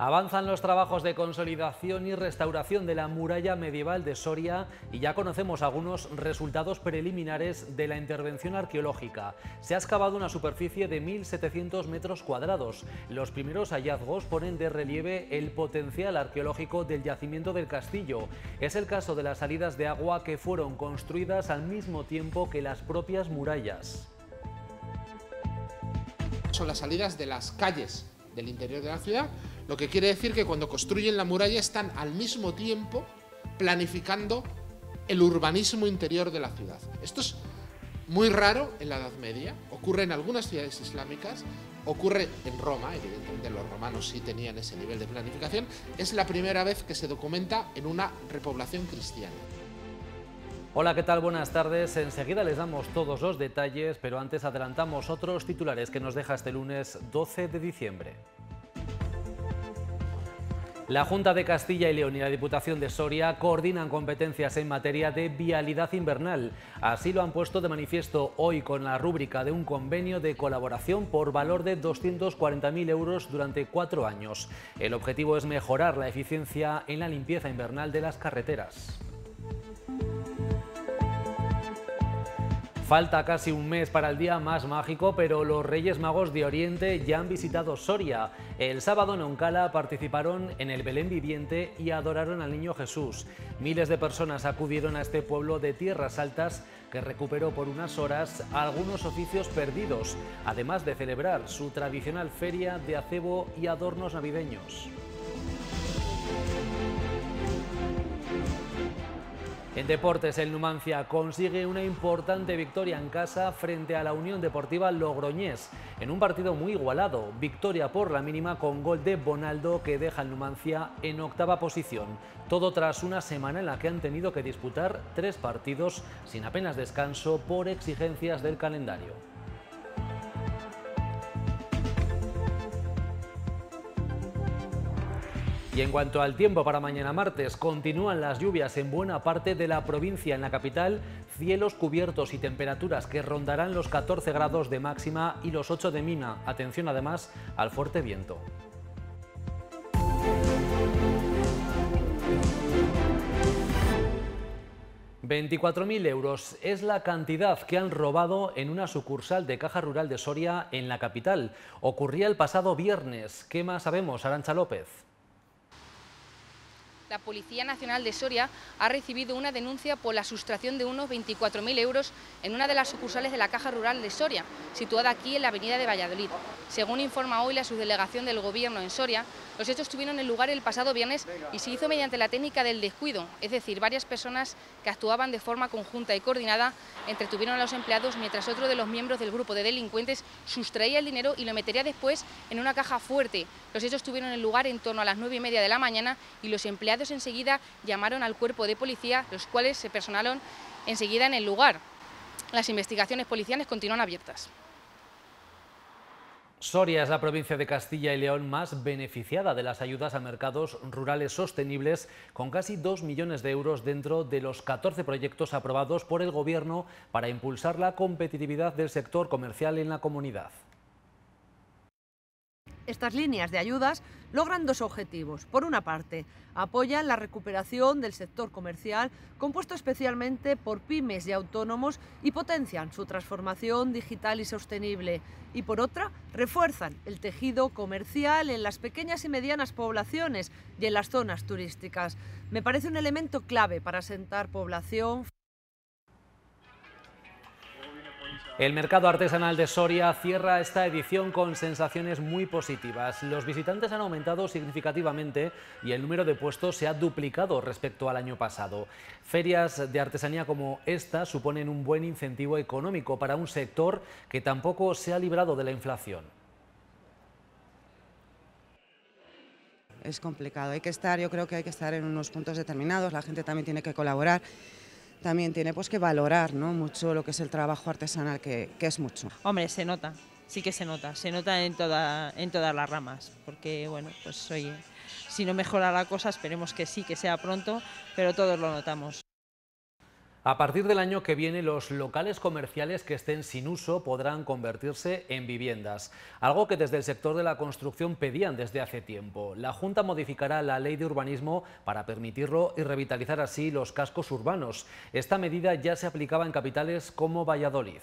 Avanzan los trabajos de consolidación y restauración de la muralla medieval de Soria y ya conocemos algunos resultados preliminares de la intervención arqueológica. Se ha excavado una superficie de 1.700 metros cuadrados. Los primeros hallazgos ponen de relieve el potencial arqueológico del yacimiento del castillo. Es el caso de las salidas de agua que fueron construidas al mismo tiempo que las propias murallas. Son las salidas de las calles del interior de la ciudad, lo que quiere decir que cuando construyen la muralla están al mismo tiempo planificando el urbanismo interior de la ciudad. Esto es muy raro en la Edad Media, ocurre en algunas ciudades islámicas, ocurre en Roma, evidentemente los romanos sí tenían ese nivel de planificación, es la primera vez que se documenta en una repoblación cristiana. Hola, ¿qué tal? Buenas tardes. Enseguida les damos todos los detalles, pero antes adelantamos otros titulares que nos deja este lunes 12 de diciembre. La Junta de Castilla y León y la Diputación de Soria coordinan competencias en materia de vialidad invernal. Así lo han puesto de manifiesto hoy con la rúbrica de un convenio de colaboración por valor de 240.000 euros durante 4 años. El objetivo es mejorar la eficiencia en la limpieza invernal de las carreteras. Falta casi un mes para el día más mágico, pero los Reyes Magos de Oriente ya han visitado Soria. El sábado en Oncala participaron en el Belén viviente y adoraron al Niño Jesús. Miles de personas acudieron a este pueblo de tierras altas que recuperó por unas horas algunos oficios perdidos, además de celebrar su tradicional feria de acebo y adornos navideños. En deportes, el Numancia consigue una importante victoria en casa frente a la Unión Deportiva Logroñés, en un partido muy igualado. Victoria por la mínima con gol de Bonaldo que deja al Numancia en octava posición. Todo tras una semana en la que han tenido que disputar 3 partidos sin apenas descanso por exigencias del calendario. Y en cuanto al tiempo para mañana martes, continúan las lluvias en buena parte de la provincia. En la capital, cielos cubiertos y temperaturas que rondarán los 14 grados de máxima y los 8 de mínima. Atención además al fuerte viento. €24.000 euros es la cantidad que han robado en una sucursal de Caja Rural de Soria en la capital. Ocurría el pasado viernes. ¿Qué más sabemos, Arantxa López? La Policía Nacional de Soria ha recibido una denuncia por la sustracción de unos 24.000 euros en una de las sucursales de la Caja Rural de Soria, situada aquí en la avenida de Valladolid. Según informa hoy la subdelegación del Gobierno en Soria, los hechos tuvieron lugar el pasado viernes y se hizo mediante la técnica del descuido, es decir, varias personas que actuaban de forma conjunta y coordinada entretuvieron a los empleados mientras otro de los miembros del grupo de delincuentes sustraía el dinero y lo metería después en una caja fuerte. Los hechos tuvieron lugar en torno a las 9:30 de la mañana y los empleados enseguida llamaron al cuerpo de policía, los cuales se personaron enseguida en el lugar. Las investigaciones policiales continúan abiertas. Soria es la provincia de Castilla y León más beneficiada de las ayudas a mercados rurales sostenibles, con casi 2 millones de euros dentro de los 14 proyectos aprobados por el Gobierno para impulsar la competitividad del sector comercial en la comunidad. Estas líneas de ayudas logran 2 objetivos. Por una parte, apoyan la recuperación del sector comercial, compuesto especialmente por pymes y autónomos, y potencian su transformación digital y sostenible. Y por otra, refuerzan el tejido comercial en las pequeñas y medianas poblaciones y en las zonas turísticas. Me parece un elemento clave para asentar población. El mercado artesanal de Soria cierra esta edición con sensaciones muy positivas. Los visitantes han aumentado significativamente y el número de puestos se ha duplicado respecto al año pasado. Ferias de artesanía como esta suponen un buen incentivo económico para un sector que tampoco se ha librado de la inflación. Es complicado, yo creo que hay que estar en unos puntos determinados, la gente también tiene que colaborar. También tiene que valorar, ¿no?, mucho lo que es el trabajo artesanal, que es mucho. Hombre, se nota, sí que se nota en todas las ramas, porque bueno, pues oye, si no mejora la cosa, esperemos que sí, que sea pronto, pero todos lo notamos. A partir del año que viene, los locales comerciales que estén sin uso podrán convertirse en viviendas, algo que desde el sector de la construcción pedían desde hace tiempo. La Junta modificará la ley de urbanismo para permitirlo y revitalizar así los cascos urbanos. Esta medida ya se aplicaba en capitales como Valladolid.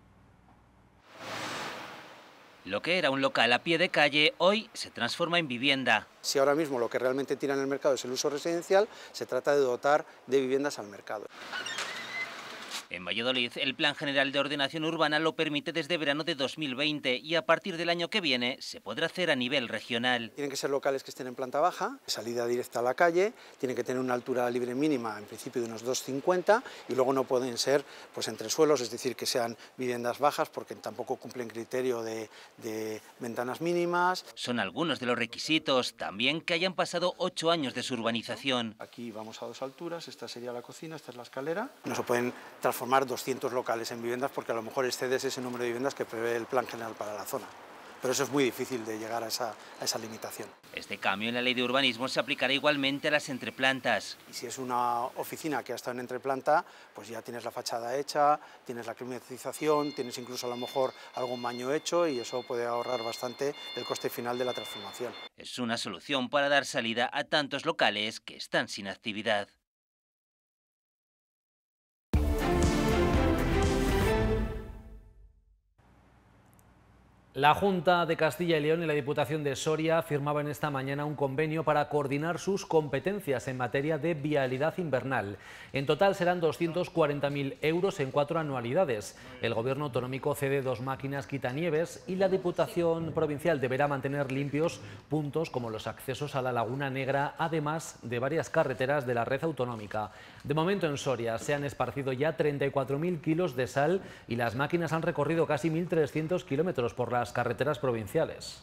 Lo que era un local a pie de calle, hoy se transforma en vivienda. Si ahora mismo lo que realmente tira en el mercado es el uso residencial, se trata de dotar de viviendas al mercado. En Valladolid, el Plan General de Ordenación Urbana lo permite desde verano de 2020 y a partir del año que viene se podrá hacer a nivel regional. Tienen que ser locales que estén en planta baja, salida directa a la calle, tienen que tener una altura libre mínima, en principio de unos 2,50, y luego no pueden ser pues entresuelos, es decir, que sean viviendas bajas porque tampoco cumplen criterio de ventanas mínimas. Son algunos de los requisitos, también que hayan pasado 8 años de su urbanización. Aquí vamos a 2 alturas, esta sería la cocina, esta es la escalera. No se pueden transformar 200 locales en viviendas porque a lo mejor excedes ese número de viviendas que prevé el Plan General para la zona. Pero eso es muy difícil de llegar a esa limitación. Este cambio en la ley de urbanismo se aplicará igualmente a las entreplantas. Y si es una oficina que ha estado en entreplanta, pues ya tienes la fachada hecha, tienes la climatización, tienes incluso a lo mejor algún baño hecho y eso puede ahorrar bastante el coste final de la transformación. Es una solución para dar salida a tantos locales que están sin actividad. La Junta de Castilla y León y la Diputación de Soria firmaban esta mañana un convenio para coordinar sus competencias en materia de vialidad invernal. En total serán 240.000 euros en 4 anualidades. El Gobierno autonómico cede 2 máquinas quitanieves y la Diputación provincial deberá mantener limpios puntos como los accesos a la Laguna Negra, además de varias carreteras de la red autonómica. De momento en Soria se han esparcido ya 34.000 kilos de sal y las máquinas han recorrido casi 1.300 kilómetros por las carreteras provinciales.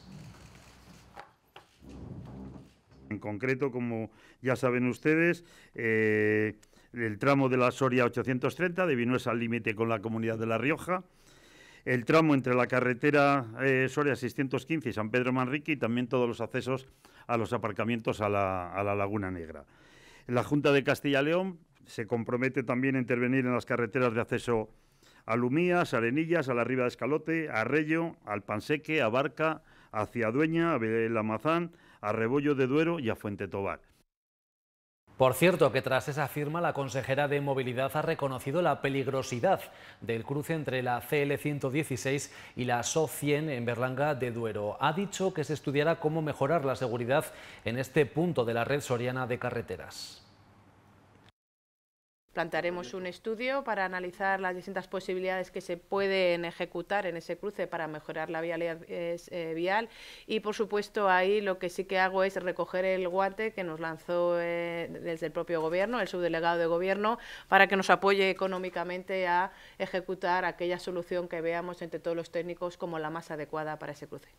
En concreto, como ya saben ustedes, el tramo de la Soria 830 de Vinuesa al límite con la Comunidad de La Rioja, el tramo entre la carretera Soria 615 y San Pedro Manrique y también todos los accesos a los aparcamientos a la Laguna Negra. La Junta de Castilla y León se compromete también a intervenir en las carreteras de acceso a Lumías, Arenillas, a la Riva de Escalote, a Arrello, al Panseque, a Barca, a Ciadueña, a Belamazán, a Rebollo de Duero y a Fuente Tobar. Por cierto, que tras esa firma, la consejera de Movilidad ha reconocido la peligrosidad del cruce entre la CL 116 y la SO 100 en Berlanga de Duero. Ha dicho que se estudiará cómo mejorar la seguridad en este punto de la red soriana de carreteras. Plantearemos un estudio para analizar las distintas posibilidades que se pueden ejecutar en ese cruce para mejorar la vialidad vial y, por supuesto, ahí lo que sí que hago es recoger el guante que nos lanzó desde el propio Gobierno, el subdelegado de Gobierno, para que nos apoye económicamente a ejecutar aquella solución que veamos entre todos los técnicos como la más adecuada para ese cruce.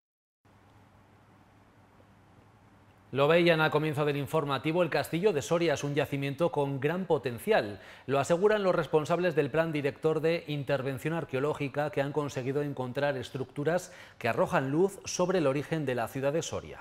Lo veían al comienzo del informativo, el Castillo de Soria es un yacimiento con gran potencial. Lo aseguran los responsables del Plan Director de Intervención Arqueológica, que han conseguido encontrar estructuras que arrojan luz sobre el origen de la ciudad de Soria.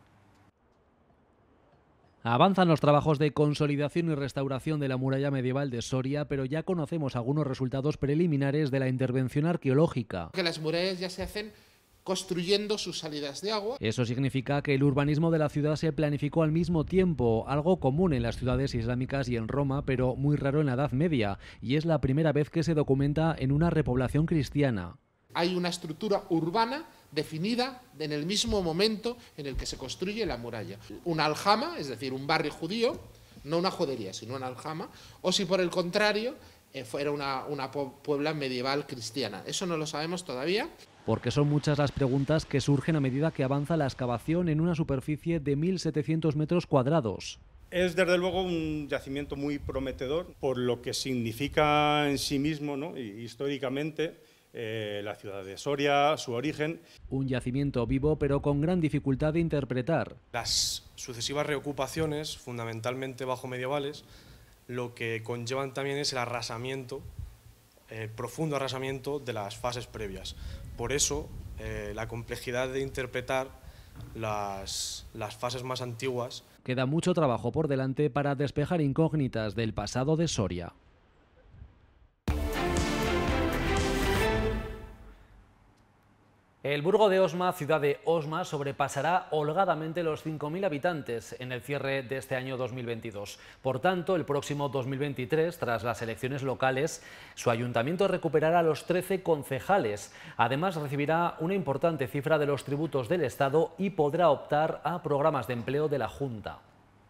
Avanzan los trabajos de consolidación y restauración de la muralla medieval de Soria, pero ya conocemos algunos resultados preliminares de la intervención arqueológica. Que las murallas ya se hacen construyendo sus salidas de agua. Eso significa que el urbanismo de la ciudad se planificó al mismo tiempo, algo común en las ciudades islámicas y en Roma, pero muy raro en la Edad Media, y es la primera vez que se documenta en una repoblación cristiana. Hay una estructura urbana definida en el mismo momento en el que se construye la muralla. Una aljama, es decir, un barrio judío, no una judería, sino una aljama, o si por el contrario fuera una puebla medieval cristiana. Eso no lo sabemos todavía. Porque son muchas las preguntas que surgen a medida que avanza la excavación en una superficie de 1.700 metros cuadrados. Es desde luego un yacimiento muy prometedor por lo que significa en sí mismo, ¿no? Históricamente, la ciudad de Soria, su origen. Un yacimiento vivo pero con gran dificultad de interpretar. Las sucesivas reocupaciones, fundamentalmente bajo medievales, lo que conllevan también es el arrasamiento, el profundo arrasamiento de las fases previas. Por eso, la complejidad de interpretar las fases más antiguas. Queda mucho trabajo por delante para despejar incógnitas del pasado de Soria. El Burgo de Osma, ciudad de Osma, sobrepasará holgadamente los 5.000 habitantes en el cierre de este año 2022. Por tanto, el próximo 2023, tras las elecciones locales, su ayuntamiento recuperará los 13 concejales. Además, recibirá una importante cifra de los tributos del Estado y podrá optar a programas de empleo de la Junta.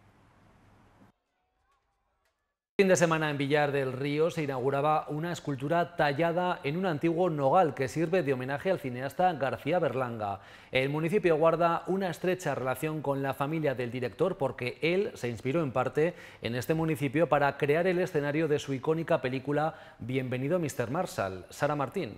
Fin de semana en Villar del Río se inauguraba una escultura tallada en un antiguo nogal que sirve de homenaje al cineasta García Berlanga. El municipio guarda una estrecha relación con la familia del director porque él se inspiró en parte en este municipio para crear el escenario de su icónica película Bienvenido Mr. Marshall. Sara Martín.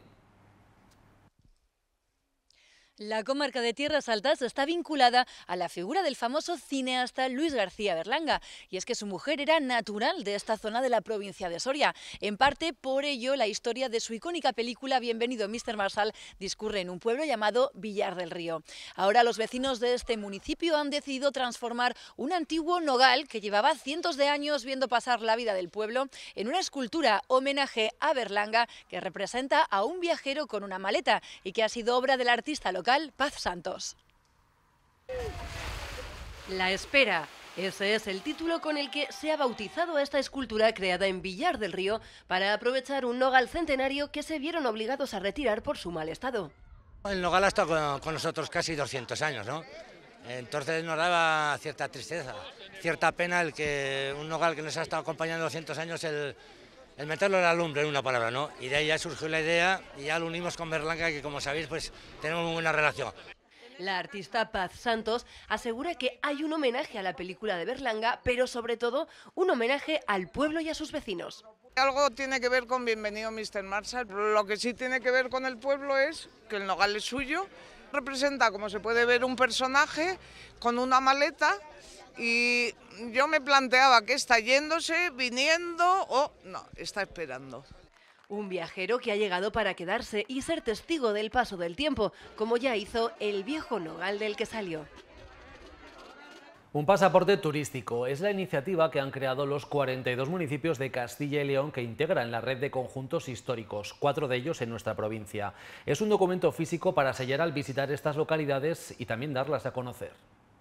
La comarca de Tierras Altas está vinculada a la figura del famoso cineasta Luis García Berlanga, y es que su mujer era natural de esta zona de la provincia de Soria. En parte por ello, la historia de su icónica película Bienvenido Mr. Marshall discurre en un pueblo llamado Villar del Río. Ahora los vecinos de este municipio han decidido transformar un antiguo nogal que llevaba cientos de años viendo pasar la vida del pueblo en una escultura homenaje a Berlanga que representa a un viajero con una maleta y que ha sido obra del artista local Paz Santos. La espera. Ese es el título con el que se ha bautizado a esta escultura creada en Villar del Río para aprovechar un nogal centenario que se vieron obligados a retirar por su mal estado. El nogal ha estado con nosotros casi 200 años, ¿no? Entonces nos daba cierta tristeza, cierta pena el que un nogal que nos ha estado acompañando 200 años, el meterlo en la lumbre, en una palabra, ¿no? Y de ahí ya surgió la idea y ya lo unimos con Berlanga, que como sabéis, pues tenemos muy buena relación. La artista Paz Santos asegura que hay un homenaje a la película de Berlanga, pero sobre todo un homenaje al pueblo y a sus vecinos. Algo tiene que ver con Bienvenido Mr. Marshall, lo que sí tiene que ver con el pueblo es que el nogal es suyo, representa, como se puede ver, un personaje con una maleta. Y yo me planteaba que está yéndose, viniendo o no, está esperando. Un viajero que ha llegado para quedarse y ser testigo del paso del tiempo, como ya hizo el viejo nogal del que salió. Un pasaporte turístico es la iniciativa que han creado los 42 municipios de Castilla y León que integran la red de conjuntos históricos, 4 de ellos en nuestra provincia. Es un documento físico para sellar al visitar estas localidades y también darlas a conocer.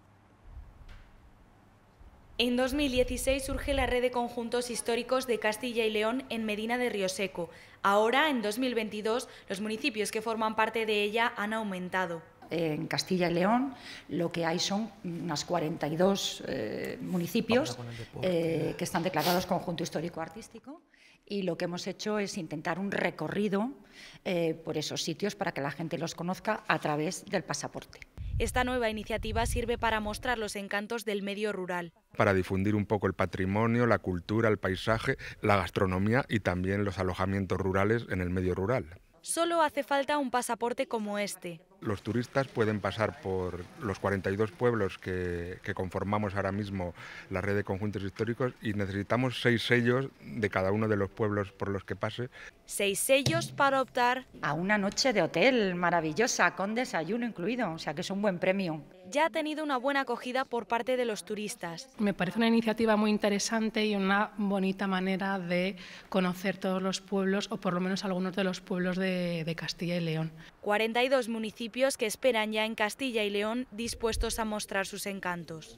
En 2016 surge la red de conjuntos históricos de Castilla y León en Medina de Rioseco. Ahora, en 2022, los municipios que forman parte de ella han aumentado. En Castilla y León lo que hay son unas 42 municipios que están declarados conjunto histórico-artístico, y lo que hemos hecho es intentar un recorrido por esos sitios para que la gente los conozca a través del pasaporte. Esta nueva iniciativa sirve para mostrar los encantos del medio rural. Para difundir un poco el patrimonio, la cultura, el paisaje, la gastronomía y también los alojamientos rurales en el medio rural. Solo hace falta un pasaporte como este. Los turistas pueden pasar por los 42 pueblos que conformamos ahora mismo la red de conjuntos históricos y necesitamos 6 sellos de cada uno de los pueblos por los que pase. 6 sellos para optar a una noche de hotel maravillosa, con desayuno incluido, o sea que es un buen premio. Ya ha tenido una buena acogida por parte de los turistas. Me parece una iniciativa muy interesante y una bonita manera de conocer todos los pueblos, o por lo menos algunos de los pueblos de Castilla y León. 42 municipios que esperan ya en Castilla y León dispuestos a mostrar sus encantos.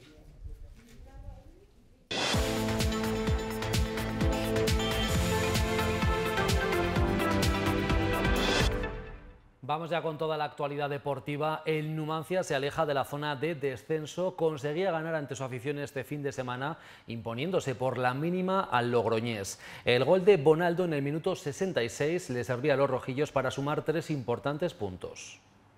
Vamos ya con toda la actualidad deportiva. El Numancia se aleja de la zona de descenso, conseguía ganar ante su afición este fin de semana, imponiéndose por la mínima al Logroñés. El gol de Bonaldo en el minuto 66 le servía a los rojillos para sumar 3 importantes puntos.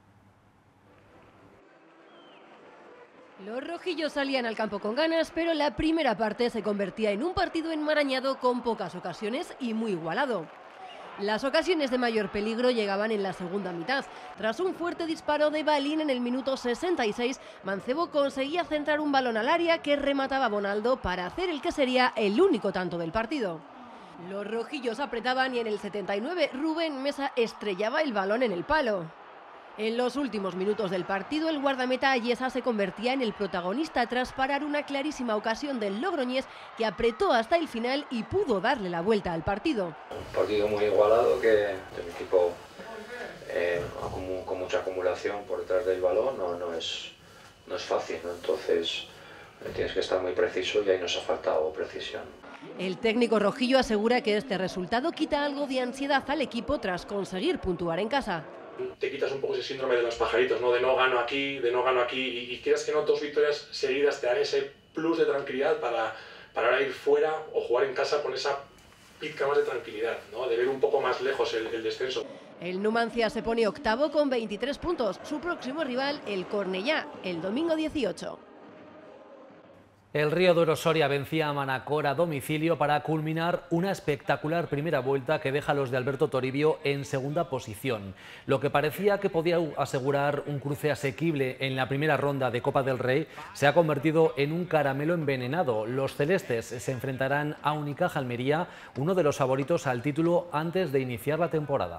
Los rojillos salían al campo con ganas, pero la primera parte se convertía en un partido enmarañado con pocas ocasiones y muy igualado. Las ocasiones de mayor peligro llegaban en la segunda mitad. Tras un fuerte disparo de Balín en el minuto 66, Mancebo conseguía centrar un balón al área que remataba Bonaldo para hacer el que sería el único tanto del partido. Los rojillos apretaban y en el 79 Rubén Mesa estrellaba el balón en el palo. En los últimos minutos del partido, el guardameta Ayesa se convertía en el protagonista tras parar una clarísima ocasión del Logroñés que apretó hasta el final y pudo darle la vuelta al partido. Un partido muy igualado que el equipo con mucha acumulación por detrás del balón, no es fácil, ¿no? Entonces tienes que estar muy preciso y ahí nos ha faltado precisión. El técnico rojillo asegura que este resultado quita algo de ansiedad al equipo tras conseguir puntuar en casa. Te quitas un poco ese síndrome de los pajaritos, ¿no? De no gano aquí, y quieras que no, 2 victorias seguidas te dan ese plus de tranquilidad para ahora ir fuera o jugar en casa con esa pizca más de tranquilidad, ¿no? De ver un poco más lejos el descenso. El Numancia se pone octavo con 23 puntos. Su próximo rival, el Cornellá, el domingo 18. El Río Duero Soria vencía a Manacor a domicilio para culminar una espectacular primera vuelta que deja a los de Alberto Toribio en segunda posición. Lo que parecía que podía asegurar un cruce asequible en la primera ronda de Copa del Rey se ha convertido en un caramelo envenenado. Los celestes se enfrentarán a Unicaja Almería, uno de los favoritos al título antes de iniciar la temporada.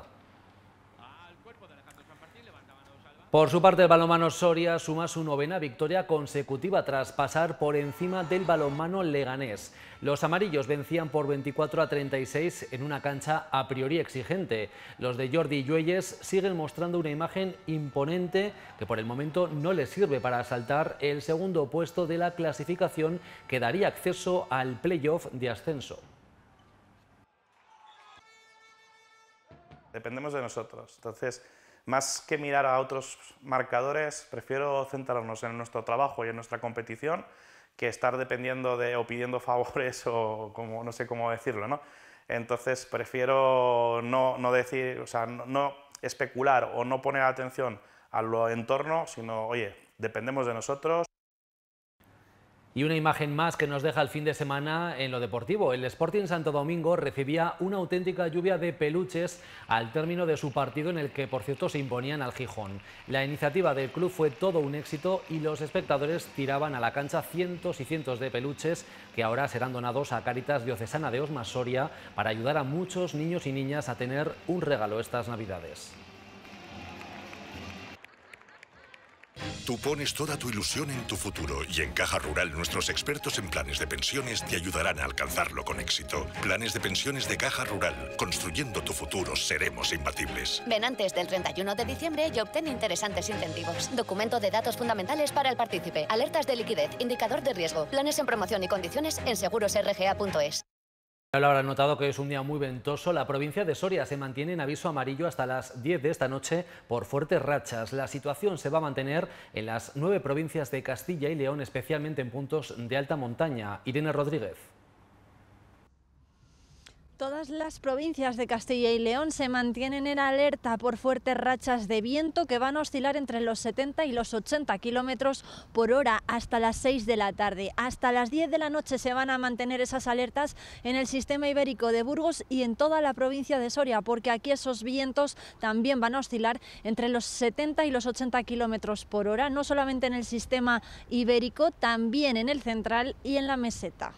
Por su parte, el balonmano Soria suma su 9ª victoria consecutiva tras pasar por encima del balonmano Leganés. Los amarillos vencían por 24-36 en una cancha a priori exigente. Los de Jordi Lluelles siguen mostrando una imagen imponente que por el momento no les sirve para asaltar el segundo puesto de la clasificación que daría acceso al playoff de ascenso. Dependemos de nosotros, entonces más que mirar a otros marcadores, prefiero centrarnos en nuestro trabajo y en nuestra competición que estar dependiendo de o pidiendo favores o como, no sé cómo decirlo, ¿no? Entonces prefiero no decir, o sea, no especular o no poner atención a lo entorno, sino, oye, dependemos de nosotros. Y una imagen más que nos deja el fin de semana en lo deportivo. El Sporting Santo Domingo recibía una auténtica lluvia de peluches al término de su partido en el que, por cierto, se imponían al Gijón. La iniciativa del club fue todo un éxito y los espectadores tiraban a la cancha cientos y cientos de peluches que ahora serán donados a Cáritas Diocesana de Osma Soria para ayudar a muchos niños y niñas a tener un regalo estas Navidades. Tú pones toda tu ilusión en tu futuro y en Caja Rural nuestros expertos en planes de pensiones te ayudarán a alcanzarlo con éxito. Planes de pensiones de Caja Rural. Construyendo tu futuro seremos imbatibles. Ven antes del 31 de diciembre y obtén interesantes incentivos. Documento de datos fundamentales para el partícipe. Alertas de liquidez. Indicador de riesgo. Planes en promoción y condiciones en segurosrga.es. Ya lo habrán notado que es un día muy ventoso. La provincia de Soria se mantiene en aviso amarillo hasta las 10 de esta noche por fuertes rachas. La situación se va a mantener en las 9 provincias de Castilla y León, especialmente en puntos de alta montaña. Irene Rodríguez. Todas las provincias de Castilla y León se mantienen en alerta por fuertes rachas de viento que van a oscilar entre los 70 y los 80 kilómetros por hora hasta las 6 de la tarde. Hasta las 10 de la noche se van a mantener esas alertas en el sistema ibérico de Burgos y en toda la provincia de Soria, porque aquí esos vientos también van a oscilar entre los 70 y los 80 kilómetros por hora, no solamente en el sistema ibérico, también en el central y en la meseta.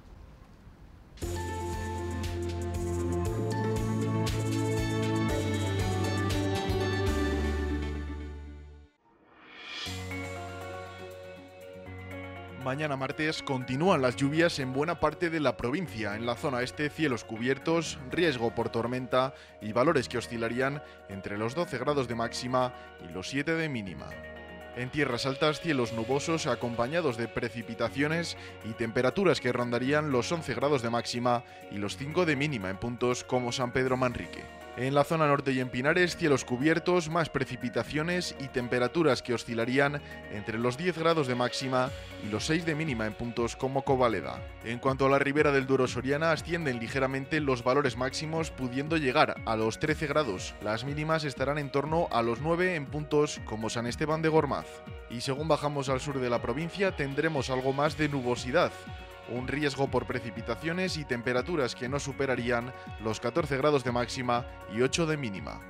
Mañana martes continúan las lluvias en buena parte de la provincia. En la zona este, cielos cubiertos, riesgo por tormenta y valores que oscilarían entre los 12 grados de máxima y los 7 de mínima. En tierras altas, cielos nubosos acompañados de precipitaciones y temperaturas que rondarían los 11 grados de máxima y los 5 de mínima en puntos como San Pedro Manrique. En la zona norte y en Pinares, cielos cubiertos, más precipitaciones y temperaturas que oscilarían entre los 10 grados de máxima y los 6 de mínima en puntos como Covaleda. En cuanto a la ribera del Duero soriana, ascienden ligeramente los valores máximos, pudiendo llegar a los 13 grados. Las mínimas estarán en torno a los 9 en puntos como San Esteban de Gormaz. Y según bajamos al sur de la provincia, tendremos algo más de nubosidad. Un riesgo por precipitaciones y temperaturas que no superarían los 14 grados de máxima y 8 de mínima.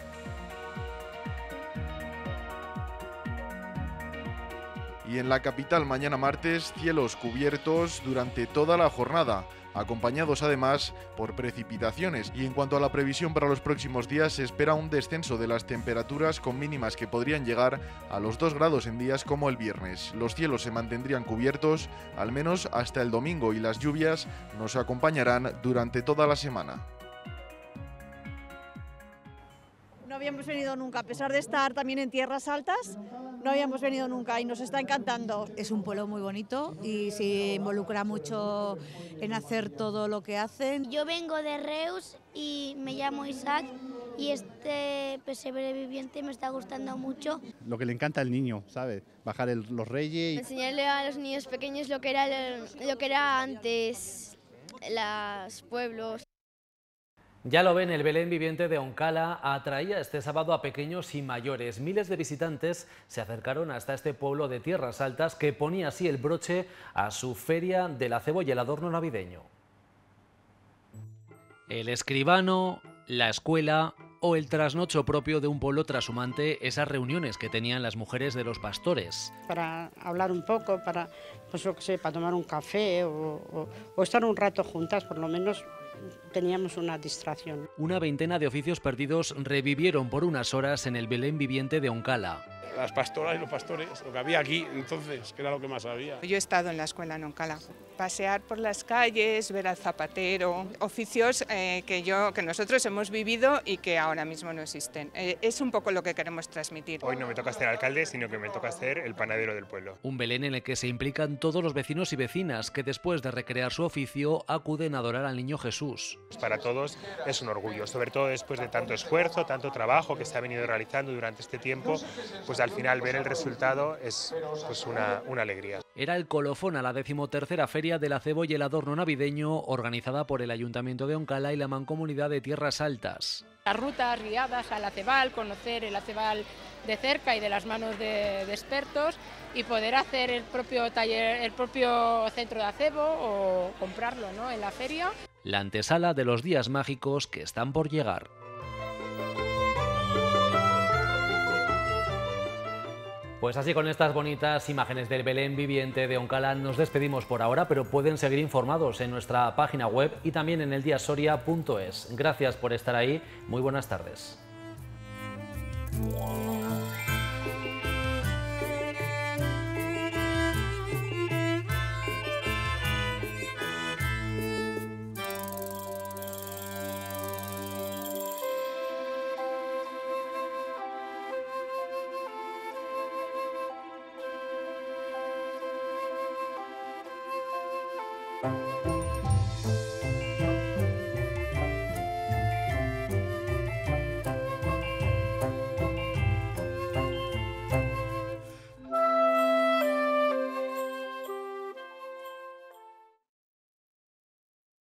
Y en la capital mañana martes, cielos cubiertos durante toda la jornada, acompañados además por precipitaciones. Y en cuanto a la previsión para los próximos días, se espera un descenso de las temperaturas con mínimas que podrían llegar a los 2 grados en días como el viernes. Los cielos se mantendrían cubiertos al menos hasta el domingo y las lluvias nos acompañarán durante toda la semana. habíamos venido nunca, a pesar de estar también en tierras altas, no habíamos venido nunca y nos está encantando. Es un pueblo muy bonito y se involucra mucho en hacer todo lo que hacen. Yo vengo de Reus y me llamo Isaac y este pesebre viviente me está gustando mucho. Lo que le encanta al niño, ¿sabes? Bajar los reyes. Enseñarle a los niños pequeños lo que era antes, los pueblos. Ya lo ven, el Belén viviente de Oncala atraía este sábado a pequeños y mayores. Miles de visitantes se acercaron hasta este pueblo de tierras altas que ponía así el broche a su feria del acebo y el adorno navideño. El escribano, la escuela o el trasnocho propio de un pueblo trashumante, esas reuniones que tenían las mujeres de los pastores. Para hablar un poco, para, pues yo qué sé, para tomar un café o estar un rato juntas, por lo menos teníamos una distracción. Una veintena de oficios perdidos revivieron por unas horas en el Belén viviente de Oncala. Las pastoras y los pastores, lo que había aquí entonces, que era lo que más había. Yo he estado en la escuela en Oncala. Pasear por las calles, ver al zapatero, oficios que nosotros hemos vivido y que ahora mismo no existen. Es un poco lo que queremos transmitir. Hoy no me toca ser alcalde, sino que me toca ser el panadero del pueblo. Un Belén en el que se implican todos los vecinos y vecinas que después de recrear su oficio acuden a adorar al niño Jesús. Para todos es un orgullo, sobre todo después de tanto esfuerzo, tanto trabajo que se ha venido realizando durante este tiempo, pues al final ver el resultado es pues una alegría. Era el colofón a la 13ª Feria del Acebo y el Adorno Navideño, organizada por el Ayuntamiento de Oncala y la Mancomunidad de Tierras Altas. Las rutas guiadas al acebal, conocer el acebal de cerca y de las manos de expertos y poder hacer el propio taller, el propio centro de acebo o comprarlo, ¿no?, en la feria. La antesala de los días mágicos que están por llegar. Pues así, con estas bonitas imágenes del Belén viviente de Oncala nos despedimos por ahora, pero pueden seguir informados en nuestra página web y también en eldiasoria.es. Gracias por estar ahí, muy buenas tardes.